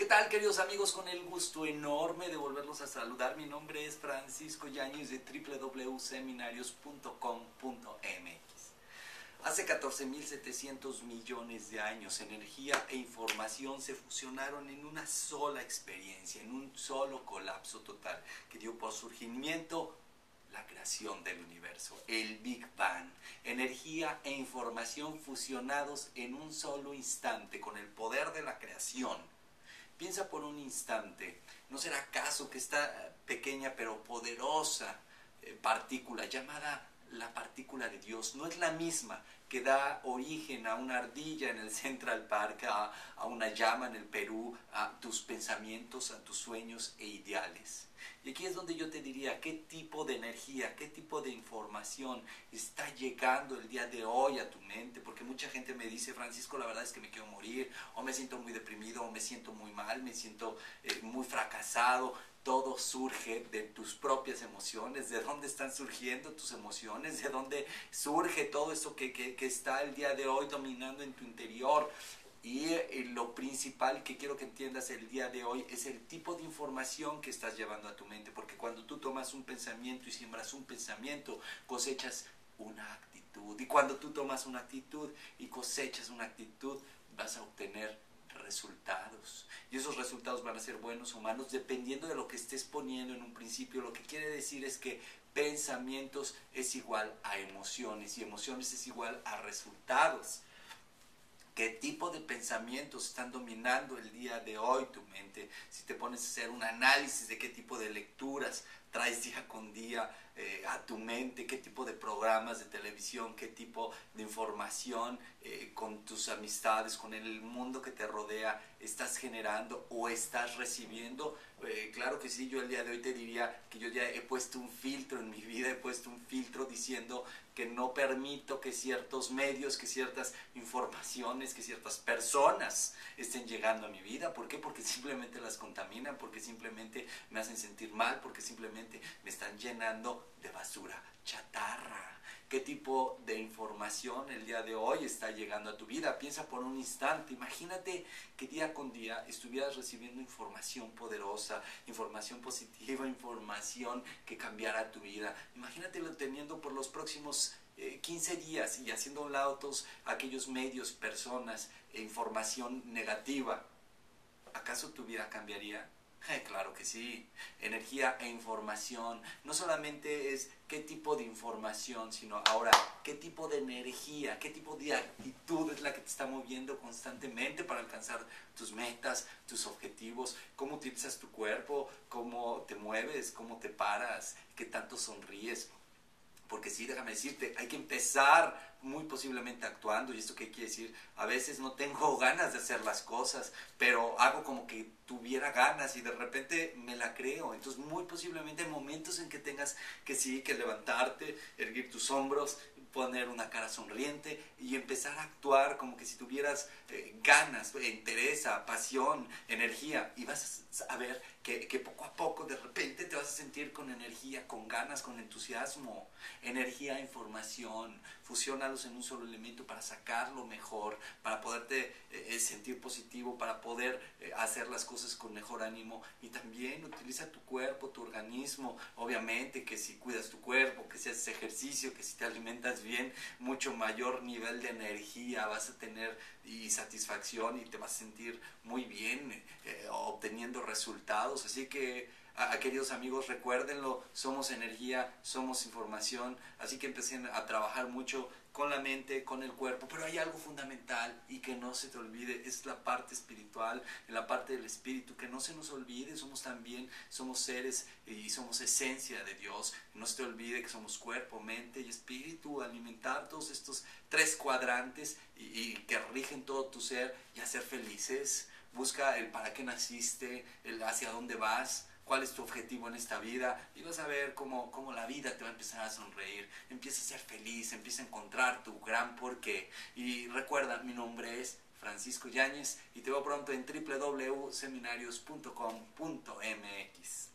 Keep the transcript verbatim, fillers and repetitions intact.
¿Qué tal, queridos amigos? Con el gusto enorme de volverlos a saludar. Mi nombre es Francisco Yáñez de w w w punto seminarios punto com punto m x. Hace catorce mil setecientos millones de años, energía e información se fusionaron en una sola experiencia, en un solo colapso total, que dio por surgimiento la creación del universo, el Big Bang. Energía e información fusionados en un solo instante con el poder de la creación. Piensa por un instante, ¿no será acaso que esta pequeña pero poderosa eh, partícula llamada la partícula de Dios no es la misma que da origen a una ardilla en el Central Park, a, a una llama en el Perú, a tus pensamientos, a tus sueños e ideales? Y aquí es donde yo te diría, ¿qué tipo de energía, qué tipo de información está llegando el día de hoy a tu mente? Porque mucha gente me dice, Francisco, la verdad es que me quiero morir, o me siento muy deprimido, o me siento muy mal, me siento eh, muy fracasado. Todo surge de tus propias emociones. ¿De dónde están surgiendo tus emociones? ¿De dónde surge todo eso que, que, que está el día de hoy dominando en tu interior? Y eh, lo principal que quiero que entiendas el día de hoy es el tipo de información que estás llevando a tu mente. Porque cuando tú tomas un pensamiento y siembras un pensamiento, cosechas una actitud. Y cuando tú tomas una actitud y cosechas una actitud, vas a obtener resultados, y esos resultados van a ser buenos o malos dependiendo de lo que estés poniendo en un principio. Lo que quiere decir es que pensamientos es igual a emociones y emociones es igual a resultados. ¿Qué tipo de pensamientos están dominando el día de hoy tu mente? Si te pones a hacer un análisis de qué tipo de lecturas traes día con día eh, a tu mente, qué tipo de programas de televisión, qué tipo de información eh, con tus amistades, con el mundo que te rodea, estás generando o estás recibiendo. Eh, claro que sí, yo el día de hoy te diría que yo ya he puesto un filtro en mi vida, he puesto un filtro diciendo que no permito que ciertos medios, que ciertas informaciones, que ciertas personas estén llegando a mi vida. ¿Por qué? Porque simplemente las contaminan, porque simplemente me hacen sentir mal, porque simplemente me están llenando de basura, chatarra. ¿Qué tipo de información el día de hoy está llegando a tu vida? Piensa por un instante, imagínate que día con día estuvieras recibiendo información poderosa, información positiva, información que cambiara tu vida. Imagínatelo teniendo por los próximos eh, quince días y haciendo a un lado todos aquellos medios, personas e información negativa. ¿Acaso tu vida cambiaría? Eh, claro que sí. Energía e información. No solamente es qué tipo de información, sino ahora qué tipo de energía, qué tipo de actitud es la que te está moviendo constantemente para alcanzar tus metas, tus objetivos, cómo utilizas tu cuerpo, cómo te mueves, cómo te paras, qué tanto sonríes. Porque sí, déjame decirte, hay que empezar muy posiblemente actuando. ¿Y esto qué quiere decir? A veces no tengo ganas de hacer las cosas, pero hago como que tuviera ganas y de repente me la creo. Entonces muy posiblemente hay momentos en que tengas que sí, que levantarte, erguir tus hombros, poner una cara sonriente y empezar a actuar como que si tuvieras eh, ganas, interés, pasión, energía. Y vas a ver que, que poco a poco de repente te vas a sentir con energía, con ganas, con entusiasmo. Energía, información, fusiónalos en un solo elemento para sacarlo mejor, para poderte eh, sentir positivo, para poder eh, hacer las cosas con mejor ánimo. Y también utiliza tu cuerpo, tu organismo. Obviamente que si cuidas tu cuerpo, que si haces ejercicio, que si te alimentas bien, mucho mayor nivel de energía vas a tener y satisfacción y te vas a sentir muy bien eh, obteniendo resultados. Así que a, queridos amigos, recuérdenlo, somos energía, somos información, así que empecen a trabajar mucho con la mente, con el cuerpo, pero hay algo fundamental y que no se te olvide, es la parte espiritual, la parte del espíritu, que no se nos olvide, somos también, somos seres y somos esencia de Dios. No se te olvide que somos cuerpo, mente y espíritu, alimentar todos estos tres cuadrantes y, y que rigen todo tu ser y hacer felices. Busca el para qué naciste, el hacia dónde vas, cuál es tu objetivo en esta vida, y vas a ver cómo, cómo la vida te va a empezar a sonreír, empieza a ser feliz, empieza a encontrar tu gran porqué. Y recuerda, mi nombre es Francisco Yáñez y te veo pronto en w w w punto seminarios punto com punto m x.